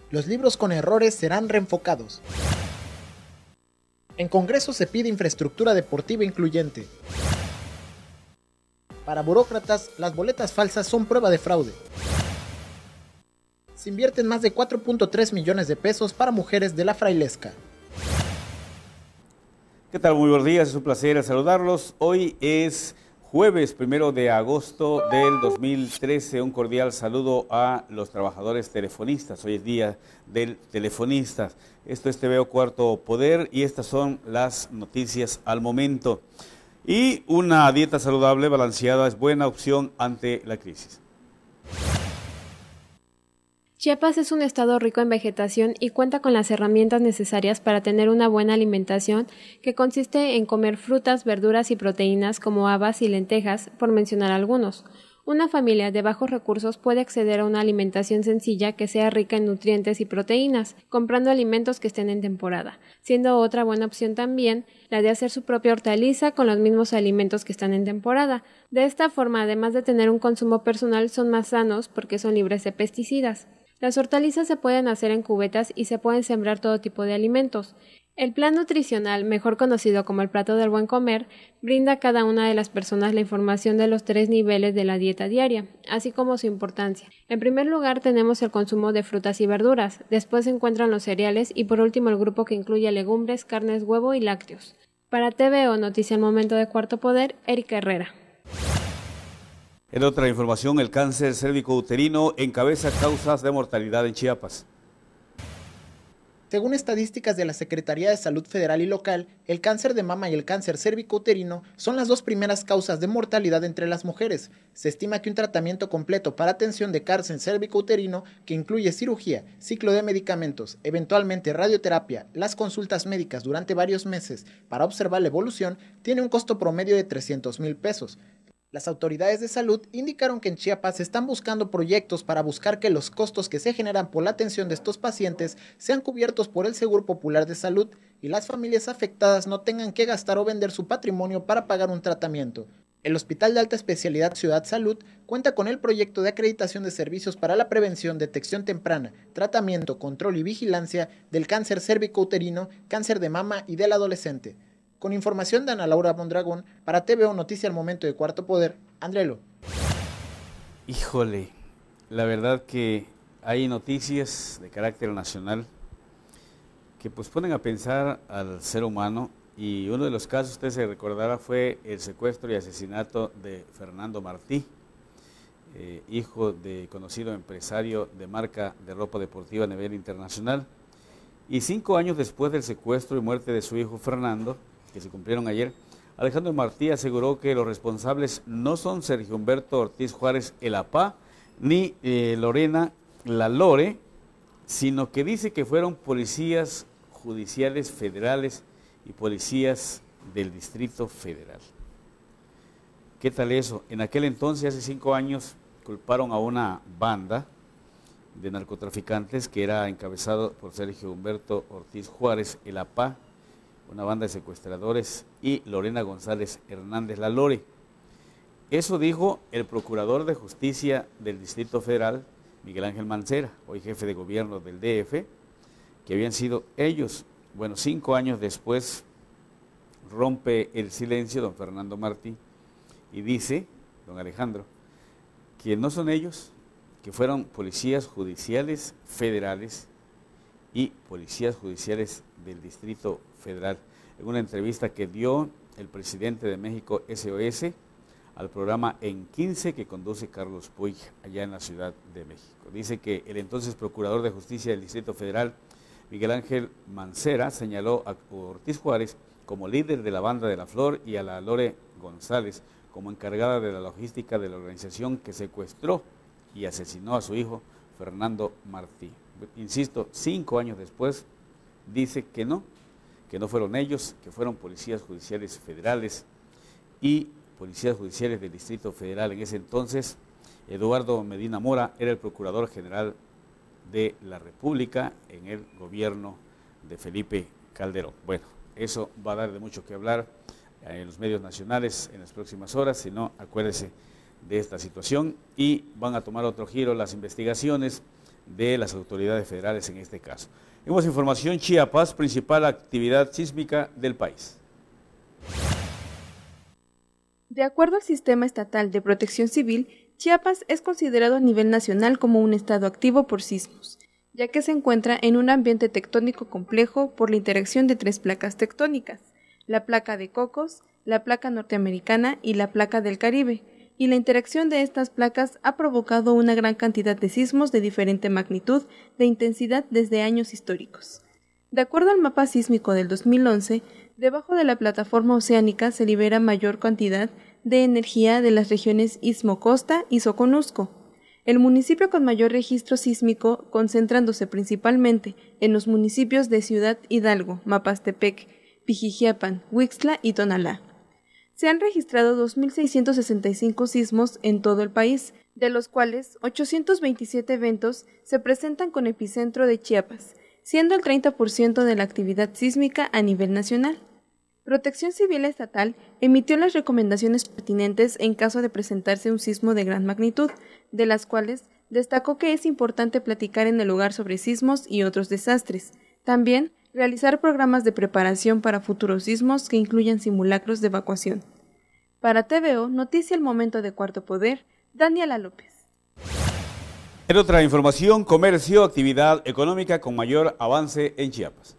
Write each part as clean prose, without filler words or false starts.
Los libros con errores serán reenfocados. En Congreso se pide infraestructura deportiva incluyente. Para burócratas, las boletas falsas son prueba de fraude. Se invierten más de 4.3 millones de pesos para mujeres de la Frailesca. ¿Qué tal? Muy buenos días, es un placer saludarlos. Hoy es jueves 1 de agosto del 2013. Un cordial saludo a los trabajadores telefonistas. Hoy es día del telefonista. Esto es TVO Cuarto Poder y estas son las noticias al momento. Y una dieta saludable, balanceada, es buena opción ante la crisis. Chiapas es un estado rico en vegetación y cuenta con las herramientas necesarias para tener una buena alimentación que consiste en comer frutas, verduras y proteínas como habas y lentejas, por mencionar algunos. Una familia de bajos recursos puede acceder a una alimentación sencilla que sea rica en nutrientes y proteínas, comprando alimentos que estén en temporada, siendo otra buena opción también la de hacer su propia hortaliza con los mismos alimentos que están en temporada. De esta forma, además de tener un consumo personal, son más sanos porque son libres de pesticidas. Las hortalizas se pueden hacer en cubetas y se pueden sembrar todo tipo de alimentos. El plan nutricional, mejor conocido como el plato del buen comer, brinda a cada una de las personas la información de los 3 niveles de la dieta diaria, así como su importancia. En primer lugar tenemos el consumo de frutas y verduras, después se encuentran los cereales y por último el grupo que incluye legumbres, carnes, huevo y lácteos. Para TVO Noticia al Momento de Cuarto Poder, Erika Herrera. En otra información, el cáncer cérvico-uterino encabeza causas de mortalidad en Chiapas. Según estadísticas de la Secretaría de Salud Federal y Local, el cáncer de mama y el cáncer cérvico-uterino son las 2 primeras causas de mortalidad entre las mujeres. Se estima que un tratamiento completo para atención de cáncer cérvico-uterino, que incluye cirugía, ciclo de medicamentos, eventualmente radioterapia, las consultas médicas durante varios meses para observar la evolución, tiene un costo promedio de 300,000 pesos. Las autoridades de salud indicaron que en Chiapas están buscando proyectos para buscar que los costos que se generan por la atención de estos pacientes sean cubiertos por el Seguro Popular de Salud y las familias afectadas no tengan que gastar o vender su patrimonio para pagar un tratamiento. El Hospital de Alta Especialidad Ciudad Salud cuenta con el proyecto de acreditación de servicios para la prevención, detección temprana, tratamiento, control y vigilancia del cáncer cérvico-uterino, cáncer de mama y del adolescente. Con información de Ana Laura Mondragón, para TVO Noticia al Momento de Cuarto Poder, Andrelo. Híjole, la verdad que hay noticias de carácter nacional que pues ponen a pensar al ser humano, y uno de los casos, usted se recordará, fue el secuestro y asesinato de Fernando Martí, hijo de conocido empresario de marca de ropa deportiva a nivel internacional. Y 5 años después del secuestro y muerte de su hijo Fernando, que se cumplieron ayer, Alejandro Martí aseguró que los responsables no son Sergio Humberto Ortiz Juárez el APA, ni Lorena la Lore, sino que dice que fueron policías judiciales federales y policías del Distrito Federal. ¿Qué tal eso? En aquel entonces, hace 5 años, culparon a una banda de narcotraficantes que era encabezado por Sergio Humberto Ortiz Juárez, el APA, una banda de secuestradores, y Lorena González Hernández La Lore. Eso dijo el procurador de justicia del Distrito Federal, Miguel Ángel Mancera, hoy jefe de gobierno del DF, que habían sido ellos. Bueno, 5 años después rompe el silencio don Fernando Martí y dice, don Alejandro, que no son ellos, que fueron policías judiciales federales y policías judiciales del Distrito Federal. En una entrevista que dio el presidente de México SOS al programa En 15 que conduce Carlos Puig allá en la Ciudad de México. Dice que el entonces procurador de justicia del Distrito Federal, Miguel Ángel Mancera, señaló a Ortiz Juárez como líder de la banda de la Flor y a la Lore González como encargada de la logística de la organización que secuestró y asesinó a su hijo Fernando Martí. Insisto, 5 años después dice que no fueron ellos, que fueron policías judiciales federales y policías judiciales del Distrito Federal. En ese entonces, Eduardo Medina Mora era el Procurador General de la República en el gobierno de Felipe Calderón. Bueno, eso va a dar de mucho que hablar en los medios nacionales en las próximas horas, si no, acuérdese de esta situación, y van a tomar otro giro las investigaciones de las autoridades federales en este caso. En más información, Chiapas, principal actividad sísmica del país. De acuerdo al Sistema Estatal de Protección Civil, Chiapas es considerado a nivel nacional como un estado activo por sismos, ya que se encuentra en un ambiente tectónico complejo por la interacción de 3 placas tectónicas, la placa de Cocos, la placa norteamericana y la placa del Caribe, y la interacción de estas placas ha provocado una gran cantidad de sismos de diferente magnitud de intensidad desde años históricos. De acuerdo al mapa sísmico del 2011, debajo de la plataforma oceánica se libera mayor cantidad de energía de las regiones Istmo-Costa y Soconusco. El municipio con mayor registro sísmico, concentrándose principalmente en los municipios de Ciudad Hidalgo, Mapastepec, Pijijiapan, Huixtla y Tonalá. Se han registrado 2.665 sismos en todo el país, de los cuales 827 eventos se presentan con epicentro de Chiapas, siendo el 30% de la actividad sísmica a nivel nacional. Protección Civil Estatal emitió las recomendaciones pertinentes en caso de presentarse un sismo de gran magnitud, de las cuales destacó que es importante platicar en el lugar sobre sismos y otros desastres. También realizar programas de preparación para futuros sismos que incluyan simulacros de evacuación. Para TVO, Noticia al Momento de Cuarto Poder, Daniela López. En otra información, comercio, actividad económica con mayor avance en Chiapas.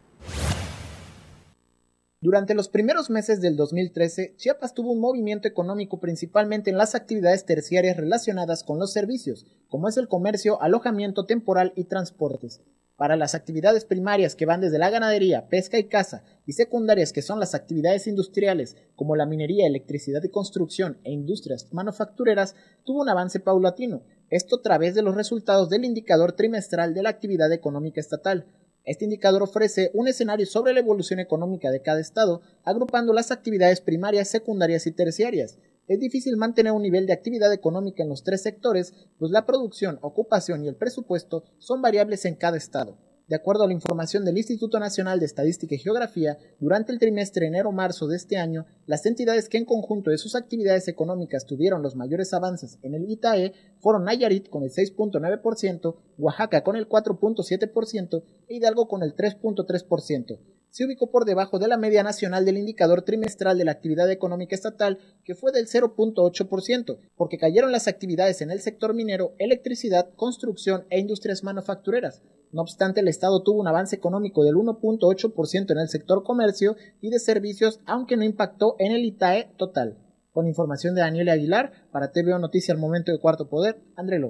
Durante los primeros meses del 2013, Chiapas tuvo un movimiento económico principalmente en las actividades terciarias relacionadas con los servicios, como es el comercio, alojamiento temporal y transportes. Para las actividades primarias que van desde la ganadería, pesca y caza, y secundarias que son las actividades industriales, como la minería, electricidad y construcción e industrias manufactureras, tuvo un avance paulatino, esto a través de los resultados del indicador trimestral de la actividad económica estatal. Este indicador ofrece un escenario sobre la evolución económica de cada estado, agrupando las actividades primarias, secundarias y terciarias. Es difícil mantener un nivel de actividad económica en los 3 sectores, pues la producción, ocupación y el presupuesto son variables en cada estado. De acuerdo a la información del Instituto Nacional de Estadística y Geografía, durante el trimestre enero-marzo de este año, las entidades que en conjunto de sus actividades económicas tuvieron los mayores avances en el ITAE fueron Nayarit con el 6.9%, Oaxaca con el 4.7% e Hidalgo con el 3.3%. Se ubicó por debajo de la media nacional del indicador trimestral de la actividad económica estatal, que fue del 0.8%, porque cayeron las actividades en el sector minero, electricidad, construcción e industrias manufactureras. No obstante, el estado tuvo un avance económico del 1.8% en el sector comercio y de servicios, aunque no impactó en el ITAE total. Con información de Daniela Aguilar, para TVO Noticia al Momento de Cuarto Poder, Andrelo.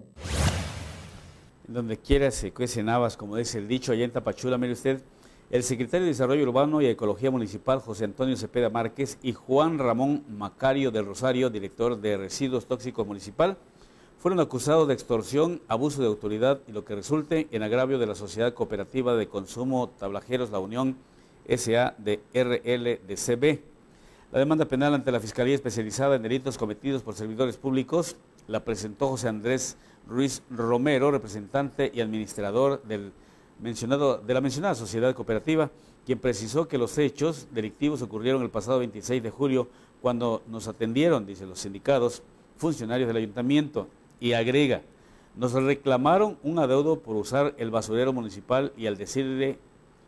Donde quiera se cuecen habas, como dice el dicho, allá en Tapachula, mire usted. El secretario de Desarrollo Urbano y Ecología Municipal, José Antonio Cepeda Márquez, y Juan Ramón Macario del Rosario, director de Residuos Tóxicos Municipal, fueron acusados de extorsión, abuso de autoridad y lo que resulte en agravio de la Sociedad Cooperativa de Consumo Tablajeros La Unión S.A. de RLDCB. La demanda penal ante la Fiscalía Especializada en Delitos Cometidos por Servidores Públicos la presentó José Andrés Ruiz Romero, representante y administrador de la mencionada sociedad cooperativa, quien precisó que los hechos delictivos ocurrieron el pasado 26 de julio cuando nos atendieron, dice los sindicados, funcionarios del ayuntamiento, y agrega, nos reclamaron un adeudo por usar el basurero municipal y al decirle,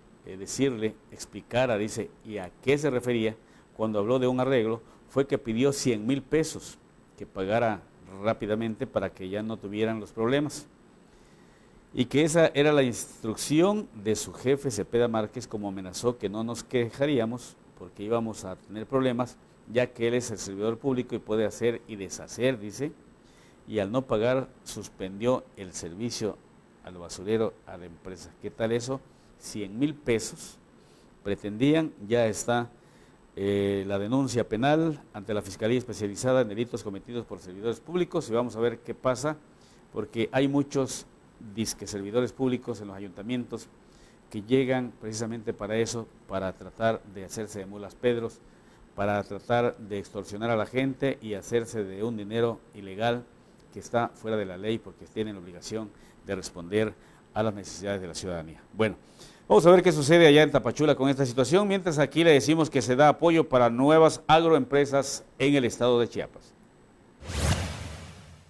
explicara, dice, y a qué se refería cuando habló de un arreglo, fue que pidió 100,000 pesos que pagara rápidamente para que ya no tuvieran los problemas. Y que esa era la instrucción de su jefe Cepeda Márquez, como amenazó que no nos quejaríamos porque íbamos a tener problemas, ya que él es el servidor público y puede hacer y deshacer, dice, y al no pagar suspendió el servicio al basurero a la empresa. ¿Qué tal eso? 100,000 pesos pretendían, ya está la denuncia penal ante la Fiscalía Especializada en Delitos Cometidos por Servidores Públicos y vamos a ver qué pasa, porque hay muchos disque servidores públicos en los ayuntamientos que llegan precisamente para eso, para tratar de hacerse de mulas pedros, para tratar de extorsionar a la gente y hacerse de un dinero ilegal que está fuera de la ley porque tienen la obligación de responder a las necesidades de la ciudadanía. Bueno, vamos a ver qué sucede allá en Tapachula con esta situación, mientras aquí le decimos que se da apoyo para nuevas agroempresas en el estado de Chiapas.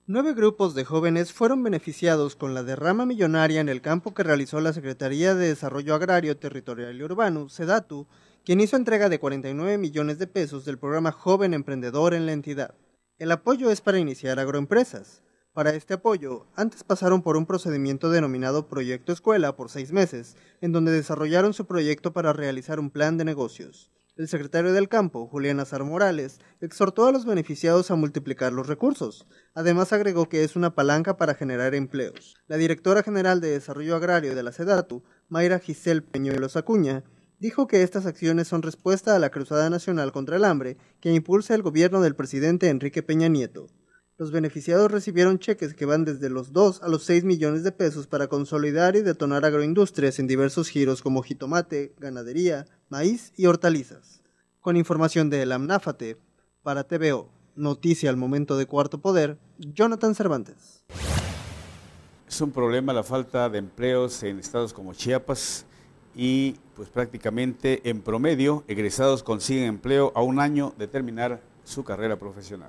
9 grupos de jóvenes fueron beneficiados con la derrama millonaria en el campo que realizó la Secretaría de Desarrollo Agrario, Territorial y Urbano, SEDATU, quien hizo entrega de 49 millones de pesos del programa Joven Emprendedor en la entidad. El apoyo es para iniciar agroempresas. Para este apoyo, antes pasaron por un procedimiento denominado Proyecto Escuela por 6 meses, en donde desarrollaron su proyecto para realizar un plan de negocios. El secretario del campo, Julián Azar Morales, exhortó a los beneficiados a multiplicar los recursos. Además agregó que es una palanca para generar empleos. La directora general de Desarrollo Agrario de la SEDATU, Mayra Giselle Peñuelos Acuña, dijo que estas acciones son respuesta a la Cruzada Nacional contra el Hambre que impulsa el gobierno del presidente Enrique Peña Nieto. Los beneficiados recibieron cheques que van desde los 2 a los 6 millones de pesos para consolidar y detonar agroindustrias en diversos giros como jitomate, ganadería, maíz y hortalizas. Con información de El Amnáfate, para TVO, Noticia al Momento de Cuarto Poder, Jonathan Cervantes. Es un problema la falta de empleos en estados como Chiapas y pues prácticamente en promedio egresados consiguen empleo a un año de terminar su carrera profesional.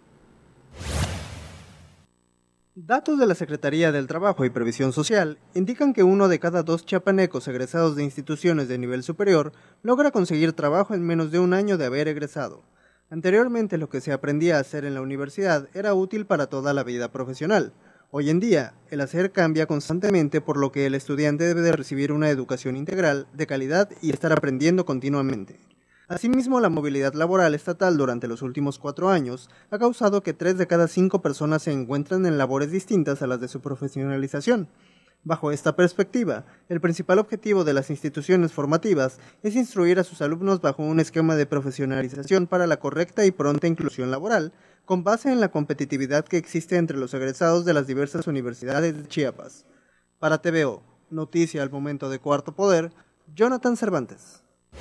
Datos de la Secretaría del Trabajo y Previsión Social indican que 1 de cada 2 chiapanecos egresados de instituciones de nivel superior logra conseguir trabajo en menos de un año de haber egresado. Anteriormente lo que se aprendía a hacer en la universidad era útil para toda la vida profesional. Hoy en día, el hacer cambia constantemente, por lo que el estudiante debe de recibir una educación integral, de calidad y estar aprendiendo continuamente. Asimismo, la movilidad laboral estatal durante los últimos 4 años ha causado que 3 de cada 5 personas se encuentren en labores distintas a las de su profesionalización. Bajo esta perspectiva, el principal objetivo de las instituciones formativas es instruir a sus alumnos bajo un esquema de profesionalización para la correcta y pronta inclusión laboral, con base en la competitividad que existe entre los egresados de las diversas universidades de Chiapas. Para TVO, Noticia al Momento de Cuarto Poder, Jonathan Cervantes.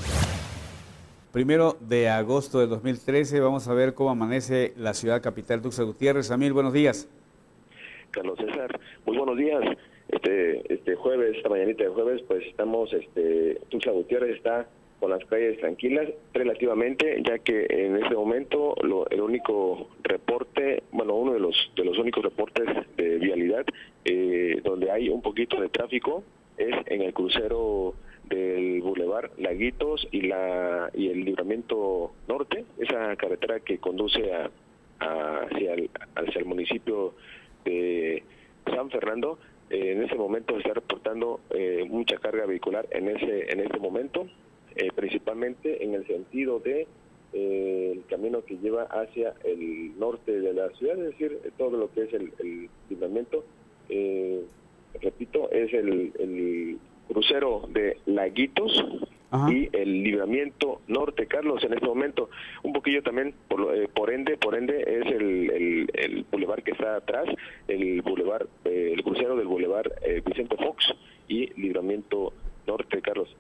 1 de agosto de 2013, vamos a ver cómo amanece la ciudad capital Tuxtla Gutiérrez. Samir, buenos días. Carlos César, muy buenos días. Este jueves, esta mañanita de jueves, pues estamos, Tuxtla Gutiérrez está con las calles tranquilas relativamente, ya que en este momento el único reporte, bueno, uno de los únicos reportes de vialidad donde hay un poquito de tráfico es en el crucero del Boulevard Laguitos y el Libramiento Norte, esa carretera que conduce hacia el municipio de San Fernando. En ese momento se está reportando mucha carga vehicular en este momento, principalmente en el sentido de el camino que lleva hacia el norte de la ciudad, es decir, todo lo que es el libramiento, repito, es el crucero de Laguitos. Ajá. Y el Libramiento Norte, Carlos, en este momento, un poquillo también, por ende es el bulevar que está atrás, el crucero del bulevar Vicente Fox y Libramiento Norte, Carlos.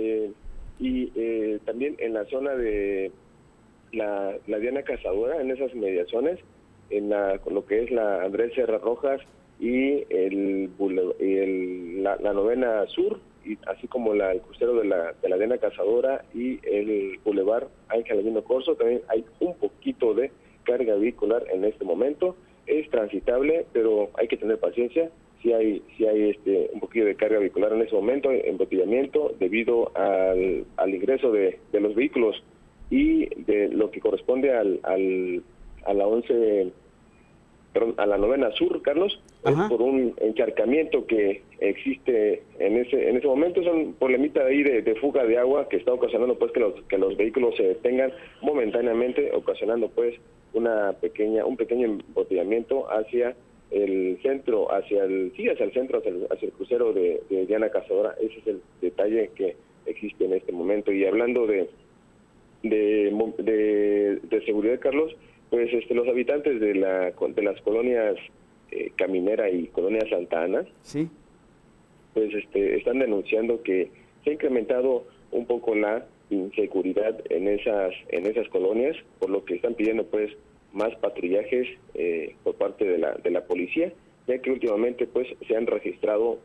También en la zona de la Diana Cazadora, en esas mediaciones, con lo que es la Andrés Serra Rojas y la Novena Sur, y así como el crucero de la Diana Cazadora y el bulevar Ángel Albino Corzo, también hay un poquito de carga vehicular en este momento. Es transitable, pero hay que tener paciencia. Si hay un poquito de carga vehicular en este momento, embotellamiento debido al ingreso de los vehículos y de lo que corresponde a la Novena Sur, Carlos. Ajá. Es por un encharcamiento que existe en ese momento. Es un problemita ahí de fuga de agua que está ocasionando pues que los vehículos se detengan momentáneamente, ocasionando pues un pequeño embotellamiento hacia el centro, hacia el crucero de Diana Cazadora. Ese es el detalle que existe en este momento. Y hablando de seguridad, Carlos, pues los habitantes de las colonias Caminera y Colonia Santa Ana, sí, pues están denunciando que se ha incrementado un poco la inseguridad en esas colonias, por lo que están pidiendo pues más patrullajes por parte de la policía, ya que últimamente pues se han registrado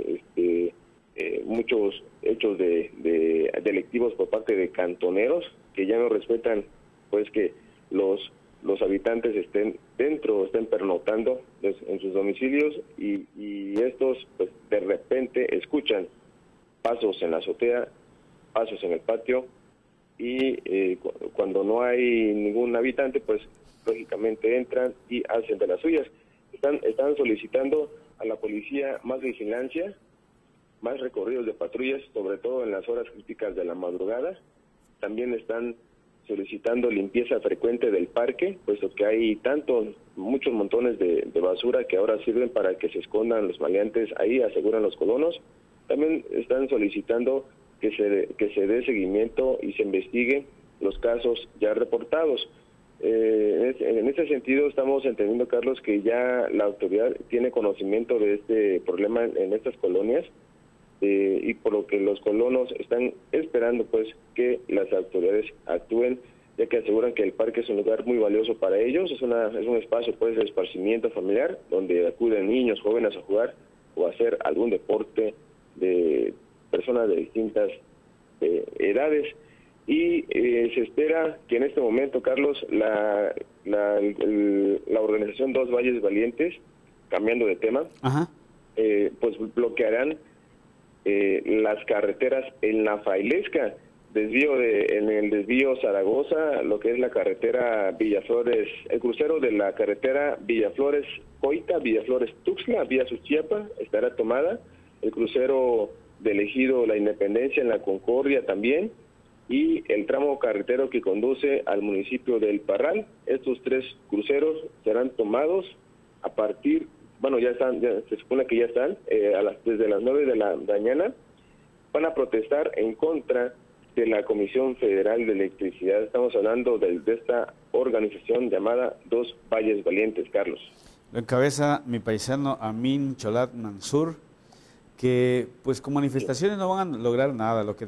muchos hechos de delictivos por parte de cantoneros que ya no respetan pues que los habitantes estén dentro, estén pernoctando en sus domicilios y estos pues de repente escuchan pasos en la azotea, pasos en el patio y cuando no hay ningún habitante pues lógicamente entran y hacen de las suyas. Están solicitando a la policía más vigilancia, más recorridos de patrullas, sobre todo en las horas críticas de la madrugada. También están solicitando limpieza frecuente del parque, puesto que hay muchos montones de basura que ahora sirven para que se escondan los maleantes ahí, aseguran los colonos. También están solicitando que se dé seguimiento y se investigue los casos ya reportados. En ese sentido estamos entendiendo, Carlos, que ya la autoridad tiene conocimiento de este problema en estas colonias y por lo que los colonos están esperando pues que las autoridades actúen, ya que aseguran que el parque es un lugar muy valioso para ellos, es un espacio pues de esparcimiento familiar donde acuden niños, jóvenes a jugar o a hacer algún deporte de personas de distintas edades. Y se espera que en este momento, Carlos, la organización Dos Valles Valientes, cambiando de tema, pues bloquearán las carreteras en la Failesca, en el desvío Zaragoza, lo que es la carretera Villaflores, el crucero de la carretera Villaflores-Coita, Villaflores-Tuxtla, vía Suchiapa, estará tomada, el crucero del Ejido La Independencia en la Concordia también, y el tramo carretero que conduce al municipio del Parral. Estos 3 cruceros serán tomados a partir, se supone que ya están, desde las 9 de la mañana, van a protestar en contra de la Comisión Federal de Electricidad. Estamos hablando de esta organización llamada Dos Valles Valientes, Carlos. Lo encabeza mi paisano Amin Cholat Mansur, que pues con manifestaciones no van a lograr nada. Lo que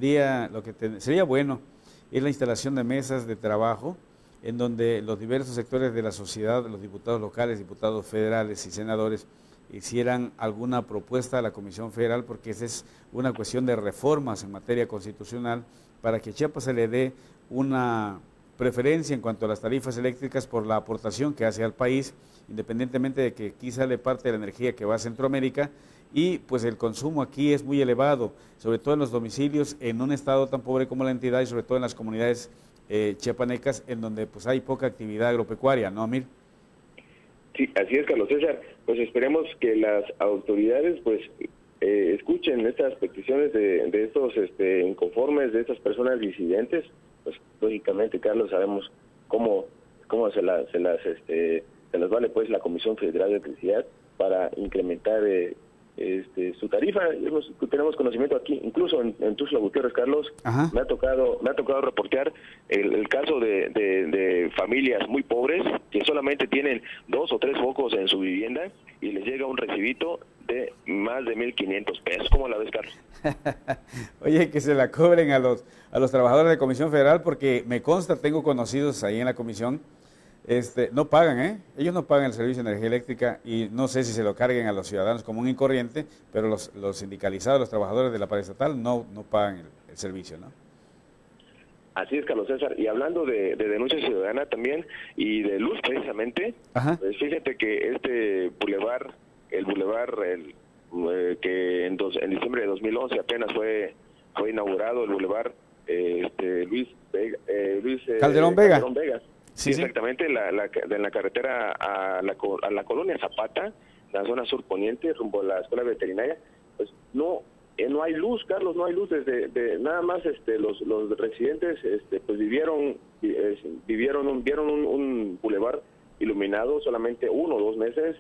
sería bueno es la instalación de mesas de trabajo en donde los diversos sectores de la sociedad, los diputados locales, diputados federales y senadores hicieran alguna propuesta a la Comisión Federal, porque esa es una cuestión de reformas en materia constitucional para que Chiapas se le dé una preferencia en cuanto a las tarifas eléctricas por la aportación que hace al país, independientemente de que aquí sale parte de la energía que va a Centroamérica, y pues el consumo aquí es muy elevado, sobre todo en los domicilios, en un estado tan pobre como la entidad y sobre todo en las comunidades chiapanecas, en donde pues hay poca actividad agropecuaria, ¿no, Amir? Sí, así es, Carlos César. Pues esperemos que las autoridades pues escuchen estas peticiones de estos inconformes, de estas personas disidentes. Pues lógicamente, Carlos, sabemos cómo se las vale pues la Comisión Federal de Electricidad para incrementar su tarifa. Tenemos conocimiento aquí, incluso en Tuxtla Gutiérrez, Carlos. Me ha tocado reportear el caso de familias muy pobres que solamente tienen 2 o 3 focos en su vivienda y les llega un recibito de más de 1,500 pesos. ¿Cómo la ves, Carlos? Oye, que se la cobren a los trabajadores de Comisión Federal, porque me consta, tengo conocidos ahí en la comisión, no pagan, ellos no pagan el servicio de energía eléctrica, y no sé si se lo carguen a los ciudadanos común y corriente, pero los sindicalizados, los trabajadores de la paraestatal no pagan el servicio, ¿no? Así es, Carlos César. Y hablando de denuncia ciudadana también y de luz precisamente, pues fíjate que el bulevar que en diciembre de 2011 apenas fue inaugurado, el bulevar Luis Calderón Vega. Sí, exactamente, en la carretera a la colonia Zapata, la zona surponiente, rumbo a la escuela veterinaria. Pues no hay luz, Carlos, no hay luz. Desde nada más los residentes pues vieron un bulevar iluminado solamente 1 o 2 meses,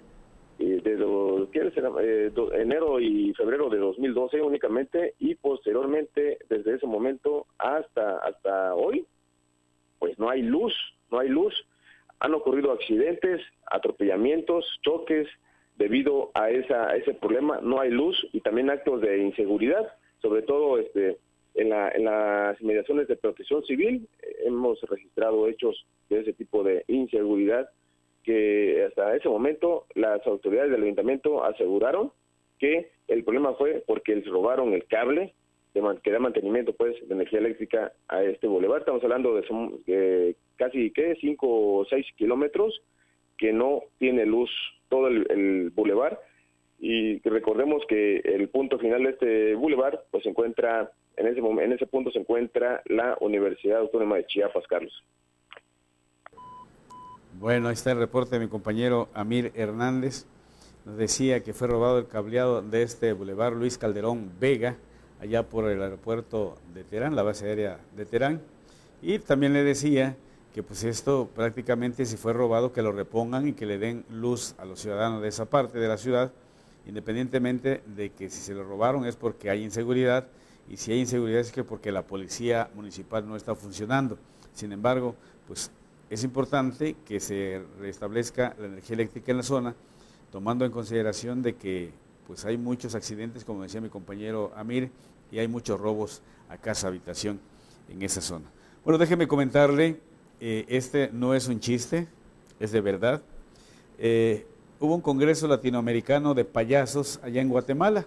enero y febrero de 2012 únicamente, y posteriormente desde ese momento hasta hoy pues no hay luz. Han ocurrido accidentes, atropellamientos, choques debido a ese problema. No hay luz y también actos de inseguridad, sobre todo en las inmediaciones de Protección Civil. Hemos registrado hechos de ese tipo de inseguridad que hasta ese momento las autoridades del ayuntamiento aseguraron que el problema fue porque les robaron el cable que da mantenimiento pues de energía eléctrica a este bulevar. Estamos hablando de casi 5 o 6 kilómetros que no tiene luz todo el bulevar, y recordemos que el punto final de este bulevar pues se encuentra, en ese punto se encuentra la Universidad Autónoma de Chiapas, Carlos. Bueno, ahí está el reporte de mi compañero Amir Hernández. Nos decía que fue robado el cableado de este bulevar Luis Calderón Vega, allá por el aeropuerto de Terán, la base aérea de Terán. Y también le decía que pues esto prácticamente, si fue robado, que lo repongan y que le den luz a los ciudadanos de esa parte de la ciudad, independientemente de que si se lo robaron es porque hay inseguridad, y si hay inseguridad es que porque la policía municipal no está funcionando. Sin embargo, pues es importante que se restablezca la energía eléctrica en la zona, tomando en consideración de que pues hay muchos accidentes, como decía mi compañero Amir, y hay muchos robos a casa habitación en esa zona. Bueno, déjeme comentarle, este no es un chiste, es de verdad. Hubo un congreso latinoamericano de payasos allá en Guatemala,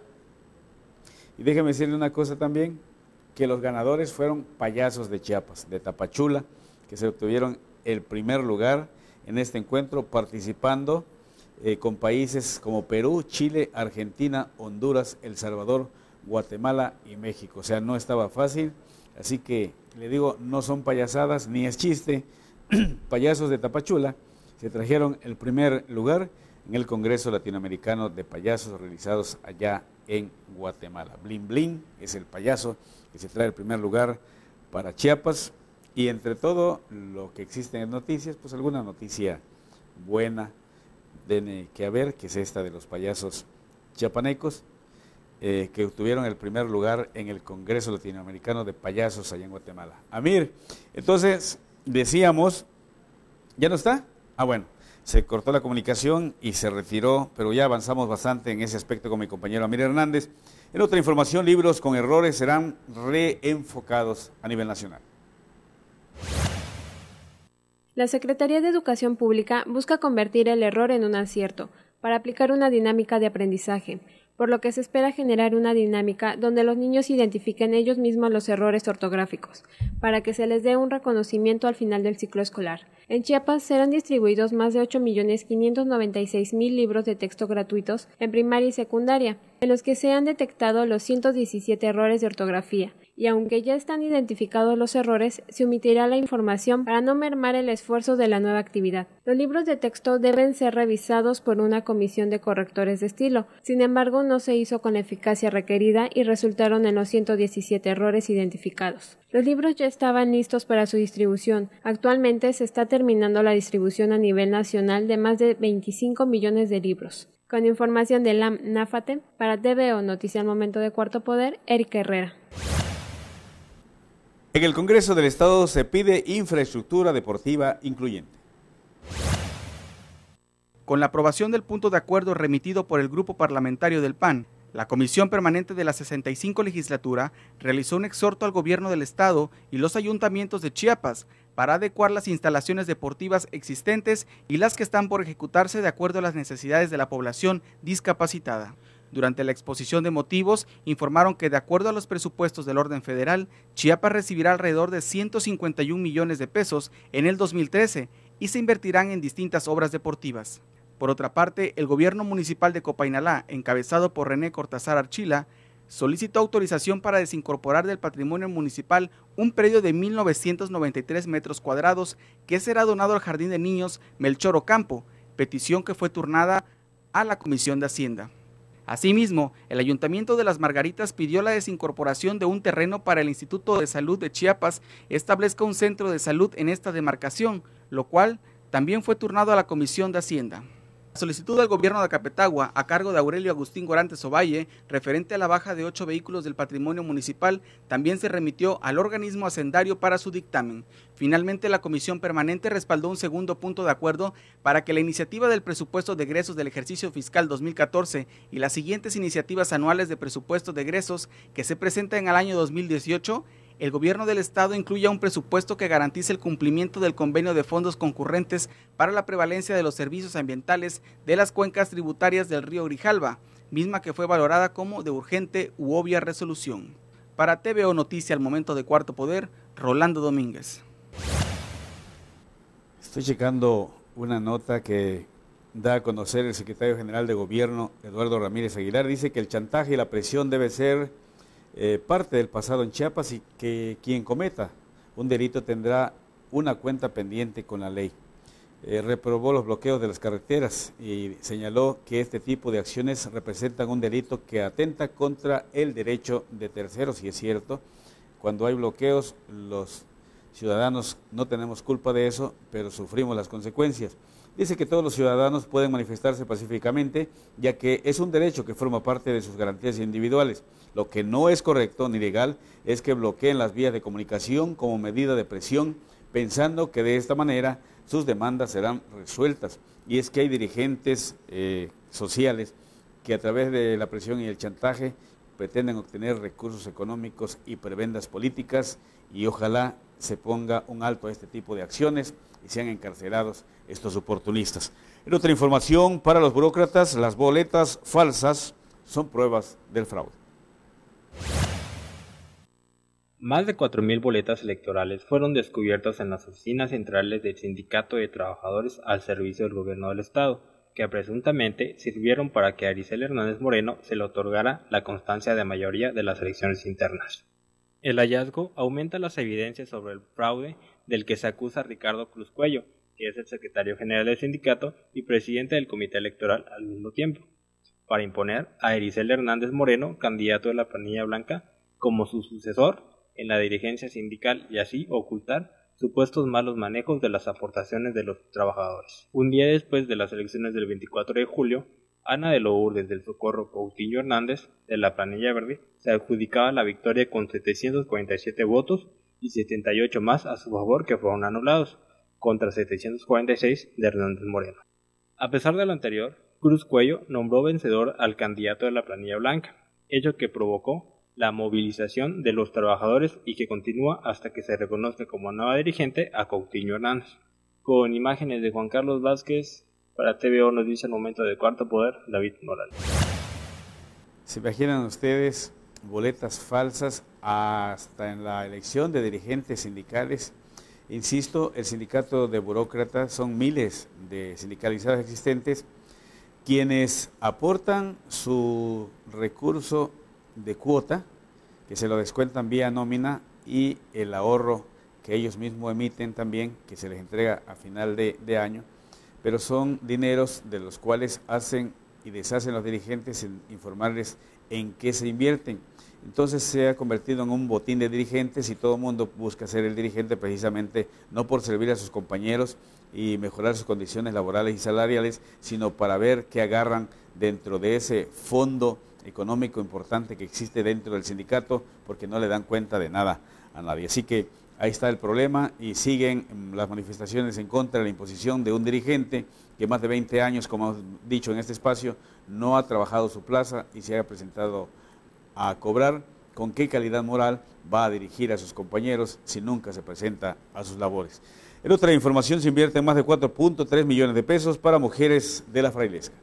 y déjeme decirle una cosa también, que los ganadores fueron payasos de Chiapas, de Tapachula, que se obtuvieron el primer lugar en este encuentro, participando con países como Perú, Chile, Argentina, Honduras, El Salvador, Guatemala y México. O sea, no estaba fácil, así que le digo, no son payasadas ni es chiste. Payasos de Tapachula se trajeron el primer lugar en el Congreso Latinoamericano de Payasos realizados allá en Guatemala. Blin Blin es el payaso que se trae el primer lugar para Chiapas. Y entre todo lo que existe en noticias, pues alguna noticia buena tiene que haber, que es esta de los payasos chiapanecos, que obtuvieron el primer lugar en el Congreso Latinoamericano de Payasos allá en Guatemala. Amir, entonces decíamos, ¿ya no está? Ah, bueno, se cortó la comunicación y se retiró, pero ya avanzamos bastante en ese aspecto con mi compañero Amir Hernández. En otra información, libros con errores serán reenfocados a nivel nacional. La Secretaría de Educación Pública busca convertir el error en un acierto, para aplicar una dinámica de aprendizaje, por lo que se espera generar una dinámica donde los niños identifiquen ellos mismos los errores ortográficos, para que se les dé un reconocimiento al final del ciclo escolar. En Chiapas serán distribuidos más de 8.596.000 libros de texto gratuitos en primaria y secundaria, en los que se han detectado los 117 errores de ortografía, y aunque ya están identificados los errores, se omitirá la información para no mermar el esfuerzo de la nueva actividad. Los libros de texto deben ser revisados por una comisión de correctores de estilo, sin embargo no se hizo con la eficacia requerida y resultaron en los 117 errores identificados. Los libros ya estaban listos para su distribución. Actualmente se está terminando la distribución a nivel nacional de más de 25 millones de libros. Con información de LAM Náfate, para TVO Noticia al Momento de Cuarto Poder, Erika Herrera. En el Congreso del Estado se pide infraestructura deportiva incluyente. Con la aprobación del punto de acuerdo remitido por el Grupo Parlamentario del PAN, la Comisión Permanente de la 65 Legislatura realizó un exhorto al Gobierno del Estado y los ayuntamientos de Chiapas para adecuar las instalaciones deportivas existentes y las que están por ejecutarse de acuerdo a las necesidades de la población discapacitada. Durante la exposición de motivos, informaron que de acuerdo a los presupuestos del orden federal, Chiapas recibirá alrededor de 151 millones de pesos en el 2013 y se invertirán en distintas obras deportivas. Por otra parte, el gobierno municipal de Copainalá, encabezado por René Cortázar Archila, solicitó autorización para desincorporar del patrimonio municipal un predio de 1.993 metros cuadrados que será donado al Jardín de Niños Melchor Ocampo, petición que fue turnada a la Comisión de Hacienda. Asimismo, el Ayuntamiento de Las Margaritas pidió la desincorporación de un terreno para el Instituto de Salud de Chiapas establezca un centro de salud en esta demarcación, lo cual también fue turnado a la Comisión de Hacienda. La solicitud del gobierno de Acapetagua, a cargo de Aurelio Agustín Gorantes Ovalle, referente a la baja de 8 vehículos del patrimonio municipal, también se remitió al organismo hacendario para su dictamen. Finalmente, la Comisión Permanente respaldó un segundo punto de acuerdo para que la iniciativa del presupuesto de egresos del ejercicio fiscal 2014 y las siguientes iniciativas anuales de presupuesto de egresos que se presentan al año 2018, el gobierno del estado incluya un presupuesto que garantice el cumplimiento del convenio de fondos concurrentes para la prevalencia de los servicios ambientales de las cuencas tributarias del río Grijalva, misma que fue valorada como de urgente u obvia resolución. Para TVO Noticia, al momento de Cuarto Poder, Rolando Domínguez. Estoy checando una nota que da a conocer el secretario general de Gobierno, Eduardo Ramírez Aguilar. Dice que el chantaje y la presión debe ser parte del pasado en Chiapas y que quien cometa un delito tendrá una cuenta pendiente con la ley. Reprobó los bloqueos de las carreteras y señaló que este tipo de acciones representan un delito que atenta contra el derecho de terceros, y es cierto, cuando hay bloqueos los ciudadanos no tenemos culpa de eso, pero sufrimos las consecuencias. Dice que todos los ciudadanos pueden manifestarse pacíficamente, ya que es un derecho que forma parte de sus garantías individuales. Lo que no es correcto ni legal es que bloqueen las vías de comunicación como medida de presión, pensando que de esta manera sus demandas serán resueltas. Y es que hay dirigentes sociales que a través de la presión y el chantaje pretenden obtener recursos económicos y prebendas políticas, y ojalá se ponga un alto a este tipo de acciones y sean encarcelados estos oportunistas. En otra información, para los burócratas, las boletas falsas son pruebas del fraude. Más de 4.000 boletas electorales fueron descubiertas en las oficinas centrales del Sindicato de Trabajadores al servicio del Gobierno del Estado, que presuntamente sirvieron para que a Aricel Hernández Moreno se le otorgara la constancia de mayoría de las elecciones internas. El hallazgo aumenta las evidencias sobre el fraude del que se acusa a Ricardo Cruz Cuello, que es el secretario general del sindicato y presidente del comité electoral al mismo tiempo, para imponer a Aricel Hernández Moreno, candidato de la planilla blanca, como su sucesor en la dirigencia sindical y así ocultar supuestos malos manejos de las aportaciones de los trabajadores. Un día después de las elecciones del 24 de julio, Ana de Lourdes del Socorro Coutinho Hernández, de la planilla verde, se adjudicaba la victoria con 747 votos y 78 más a su favor que fueron anulados, contra 746 de Hernández Moreno. A pesar de lo anterior, Cruz Cuello nombró vencedor al candidato de la planilla blanca, hecho que provocó la movilización de los trabajadores y que continúa hasta que se reconozca como nueva dirigente a Coutinho Hernández. Con imágenes de Juan Carlos Vázquez, para TVO Noticias, al momento de Cuarto Poder, David Morales. ¿Se imaginan ustedes boletas falsas hasta en la elección de dirigentes sindicales? Insisto, el sindicato de burócratas son miles de sindicalizados existentes quienes aportan su recurso de cuota, que se lo descuentan vía nómina, y el ahorro que ellos mismos emiten también, que se les entrega a final de año, pero son dineros de los cuales hacen y deshacen los dirigentes sin informarles en qué se invierten. Entonces se ha convertido en un botín de dirigentes y todo el mundo busca ser el dirigente precisamente no por servir a sus compañeros y mejorar sus condiciones laborales y salariales, sino para ver qué agarran dentro de ese fondo económico importante que existe dentro del sindicato, porque no le dan cuenta de nada a nadie. Así que ahí está el problema y siguen las manifestaciones en contra de la imposición de un dirigente que más de 20 años, como hemos dicho en este espacio, no ha trabajado su plaza y se ha presentado a cobrar. ¿Con qué calidad moral va a dirigir a sus compañeros si nunca se presenta a sus labores? En otra información, se invierten más de 4.3 millones de pesos para mujeres de la Frailesca.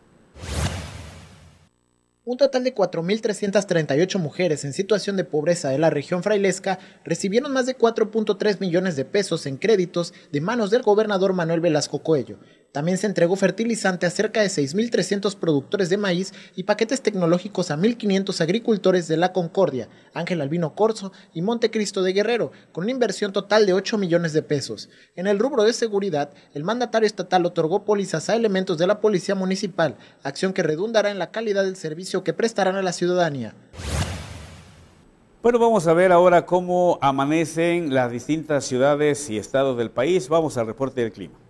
Un total de 4.338 mujeres en situación de pobreza de la región frailesca recibieron más de 4.3 millones de pesos en créditos de manos del gobernador Manuel Velasco Coello. También se entregó fertilizante a cerca de 6.300 productores de maíz y paquetes tecnológicos a 1.500 agricultores de La Concordia, Ángel Albino Corzo y Montecristo de Guerrero, con una inversión total de 8 millones de pesos. En el rubro de seguridad, el mandatario estatal otorgó pólizas a elementos de la Policía Municipal, acción que redundará en la calidad del servicio que prestarán a la ciudadanía. Bueno, vamos a ver ahora cómo amanecen las distintas ciudades y estados del país. Vamos al reporte del clima.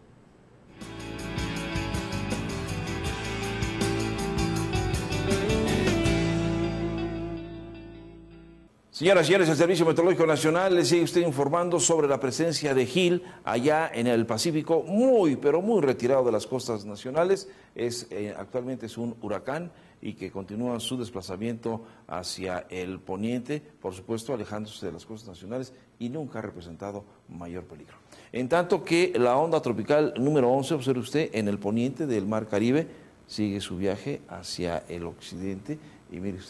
Señoras y señores, el Servicio Meteorológico Nacional le sigue usted informando sobre la presencia de Gil allá en el Pacífico, pero muy retirado de las costas nacionales. Actualmente es un huracán y que continúa su desplazamiento hacia el poniente, por supuesto alejándose de las costas nacionales, y nunca ha representado mayor peligro. En tanto que la onda tropical número 11, observe usted, en el poniente del Mar Caribe, sigue su viaje hacia el occidente, y mire usted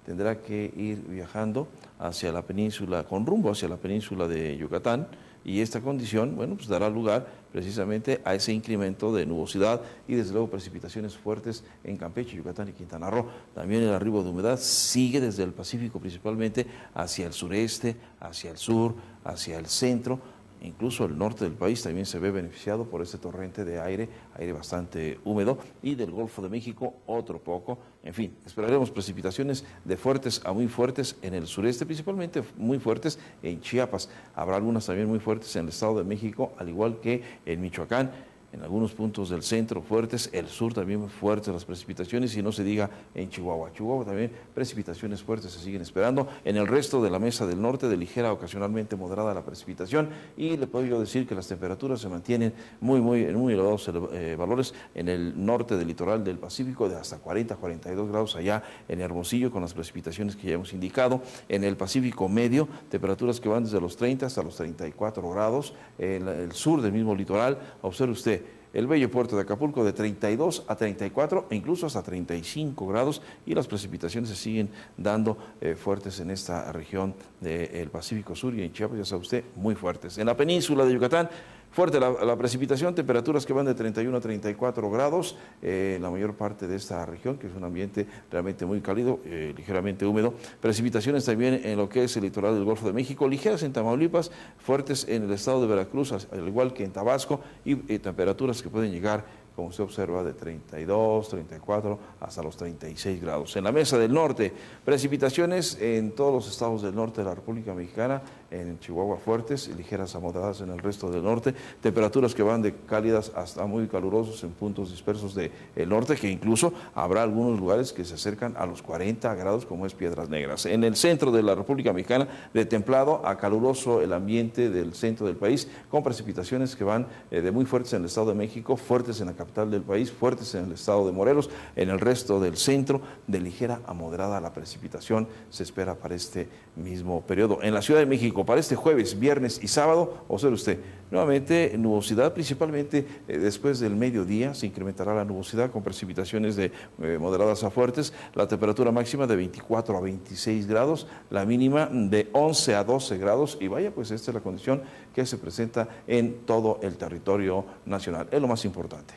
tendrá que ir viajando hacia la península, con rumbo hacia la península de Yucatán, y esta condición, bueno, pues dará lugar precisamente a ese incremento de nubosidad y desde luego precipitaciones fuertes en Campeche, Yucatán y Quintana Roo. También el arribo de humedad sigue desde el Pacífico principalmente hacia el sureste, hacia el sur, hacia el centro. Incluso el norte del país también se ve beneficiado por este torrente de aire bastante húmedo, y del Golfo de México otro poco. En fin, esperaremos precipitaciones de fuertes a muy fuertes en el sureste, principalmente muy fuertes en Chiapas. Habrá algunas también muy fuertes en el Estado de México, al igual que en Michoacán. En algunos puntos del centro fuertes, el sur también muy fuertes las precipitaciones, y no se diga en Chihuahua. Chihuahua también precipitaciones fuertes se siguen esperando. En el resto de la mesa del norte, de ligera, ocasionalmente moderada la precipitación, y le puedo yo decir que las temperaturas se mantienen muy elevados valores en el norte del litoral del Pacífico, de hasta 40, 42 grados allá en Hermosillo, con las precipitaciones que ya hemos indicado. En el Pacífico medio, temperaturas que van desde los 30 hasta los 34 grados. En el sur del mismo litoral, observe usted, el bello puerto de Acapulco de 32 a 34 e incluso hasta 35 grados, y las precipitaciones se siguen dando fuertes en esta región del Pacífico Sur, y en Chiapas, ya sabe usted, muy fuertes. En la península de Yucatán, fuerte la precipitación, temperaturas que van de 31 a 34 grados, la mayor parte de esta región, que es un ambiente realmente muy cálido, ligeramente húmedo. Precipitaciones también en lo que es el litoral del Golfo de México, ligeras en Tamaulipas, fuertes en el estado de Veracruz, al igual que en Tabasco, y temperaturas que pueden llegar, como usted observa, de 32, 34 hasta los 36 grados. En la mesa del norte, precipitaciones en todos los estados del norte de la República Mexicana, en Chihuahua fuertes, ligeras a moderadas en el resto del norte, temperaturas que van de cálidas hasta muy calurosos en puntos dispersos del norte, que incluso habrá algunos lugares que se acercan a los 40 grados, como es Piedras Negras. En el centro de la República Mexicana, de templado a caluroso el ambiente del centro del país, con precipitaciones que van de muy fuertes en el Estado de México, fuertes en la capital del país, fuertes en el estado de Morelos. En el resto del centro, de ligera a moderada la precipitación se espera para este mismo periodo. En la Ciudad de México, para este jueves, viernes y sábado, observe usted, nuevamente nubosidad, principalmente después del mediodía se incrementará la nubosidad con precipitaciones de moderadas a fuertes, la temperatura máxima de 24 a 26 grados, la mínima de 11 a 12 grados, y vaya, pues esta es la condición que se presenta en todo el territorio nacional. Es lo más importante.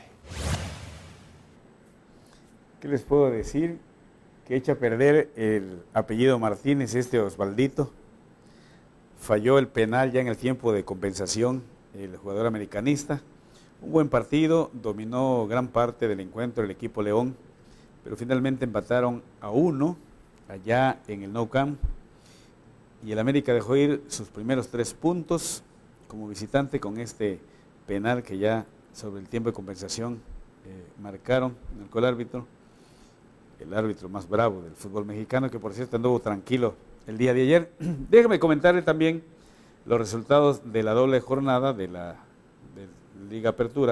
¿Qué les puedo decir? Que echa a perder el apellido Martínez, Osvaldito. Falló el penal ya en el tiempo de compensación, el jugador americanista. Un buen partido, dominó gran parte del encuentro el equipo León, pero finalmente empataron a 1 allá en el Nou Camp, y el América dejó ir sus primeros 3 puntos como visitante con este penal que ya sobre el tiempo de compensación marcaron, marcó el árbitro más bravo del fútbol mexicano, que por cierto anduvo tranquilo el día de ayer. Déjame comentarle también los resultados de la doble jornada de la Liga Apertura.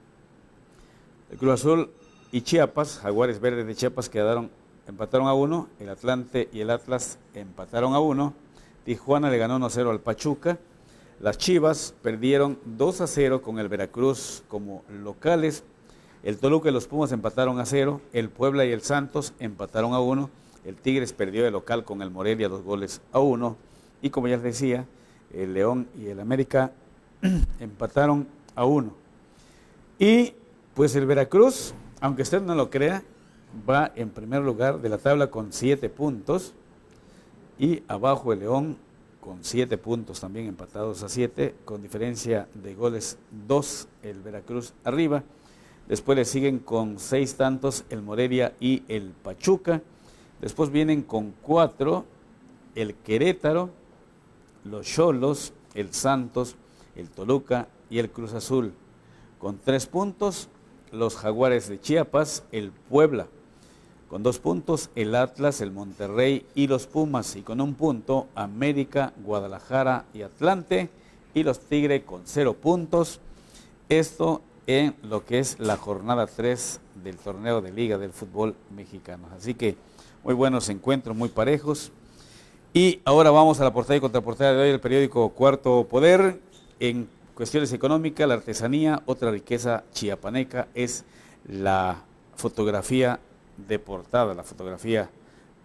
El Cruz Azul y Chiapas, Jaguares Verdes de Chiapas, empataron a 1, el Atlante y el Atlas empataron a 1, Tijuana le ganó 1-0 al Pachuca, las Chivas perdieron 2-0 con el Veracruz como locales, el Toluca y los Pumas empataron a 0, el Puebla y el Santos empataron a 1, el Tigres perdió de local con el Morelia 2-1, y como ya les decía, el León y el América empataron a 1. Y pues el Veracruz, aunque usted no lo crea, va en primer lugar de la tabla con 7 puntos, y abajo el León con 7 puntos, también empatados a 7, con diferencia de goles 2, el Veracruz arriba. Después le siguen con 6 tantos el Morelia y el Pachuca. Después vienen con 4 el Querétaro, los Xolos, el Santos, el Toluca y el Cruz Azul. Con 3 puntos los Jaguares de Chiapas, el Puebla. Con 2 puntos el Atlas, el Monterrey y los Pumas. Y con 1 punto América, Guadalajara y Atlante. Y los Tigres con 0 puntos. Esto en lo que es la jornada 3 del torneo de Liga del Fútbol Mexicano. Así que muy buenos encuentros, muy parejos. Y ahora vamos a la portada y contraportada de hoy, el periódico Cuarto Poder. En cuestiones económicas, la artesanía, otra riqueza chiapaneca, es la fotografía de portada, la fotografía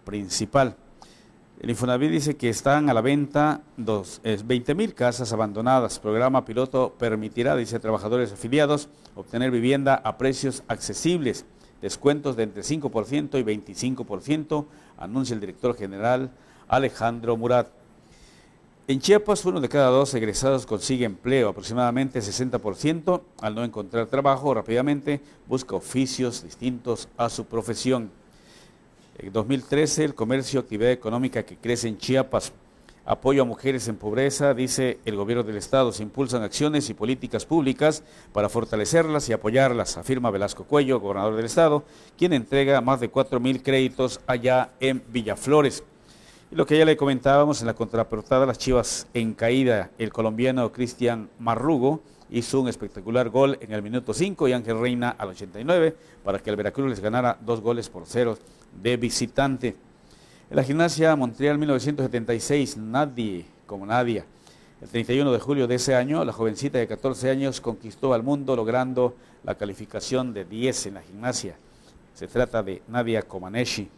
principal. El Infonavit dice que están a la venta 20.000 casas abandonadas. Programa piloto permitirá, dice, a trabajadores afiliados obtener vivienda a precios accesibles. Descuentos de entre 5% y 25%, anuncia el director general Alejandro Murat. En Chiapas, 1 de cada 2 egresados consigue empleo, aproximadamente 60%. Al no encontrar trabajo rápidamente, busca oficios distintos a su profesión. En 2013, el comercio, actividad económica que crece en Chiapas. Apoyo a mujeres en pobreza, dice el gobierno del estado. Se impulsan acciones y políticas públicas para fortalecerlas y apoyarlas, afirma Velasco Cuello, gobernador del estado, quien entrega más de 4.000 créditos allá en Villaflores. Y lo que ya le comentábamos en la contraportada, las Chivas en caída. El colombiano Cristian Marrugo hizo un espectacular gol en el minuto 5 y Ángel Reina al 89 para que el Veracruz les ganara 2-0 de visitante. En la Gimnasia Montreal 1976, nadie como Nadia. El 31 de julio de ese año, la jovencita de 14 años conquistó al mundo logrando la calificación de 10 en la gimnasia. Se trata de Nadia Comaneci.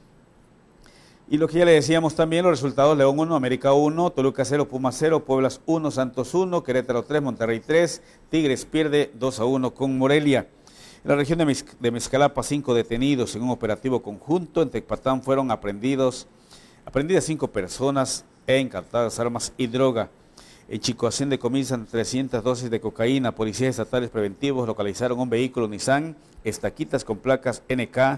Y lo que ya le decíamos también, los resultados: León 1, América 1, Toluca 0, Pumas 0, Pueblas 1, Santos 1, Querétaro 3, Monterrey 3, Tigres pierde 2-1 con Morelia. En la región de Mezcalapa, 5 detenidos en un operativo conjunto. En Tecpatán fueron aprendidas 5 personas e incautadas armas y droga. En Chicoacén decomisan 300 dosis de cocaína. Policías estatales preventivos localizaron un vehículo Nissan Estaquitas con placas NK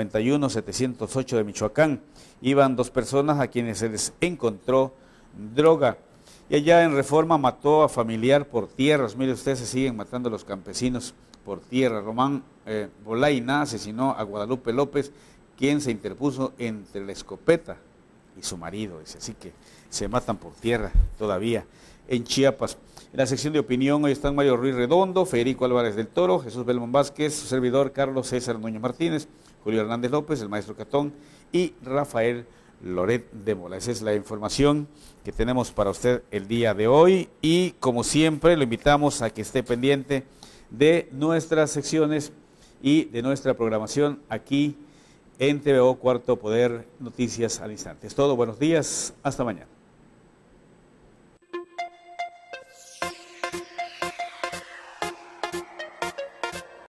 91708 de Michoacán. Iban 2 personas a quienes se les encontró droga. Y allá en Reforma mató a familiar por tierras. Mire usted, se siguen matando a los campesinos por tierra. Román Bolaina asesinó a Guadalupe López, quien se interpuso entre la escopeta y su marido. Dice, así que se matan por tierra todavía en Chiapas. En la sección de opinión hoy están Mario Ruiz Redondo, Federico Álvarez del Toro, Jesús Belmont Vázquez, su servidor Carlos César Núñez Martínez, Julio Hernández López, el maestro Catón y Rafael Loret de Mola. Esa es la información que tenemos para usted el día de hoy y como siempre lo invitamos a que esté pendiente de nuestras secciones y de nuestra programación aquí en TVO Cuarto Poder, Noticias al Instante. Es todo, buenos días, hasta mañana.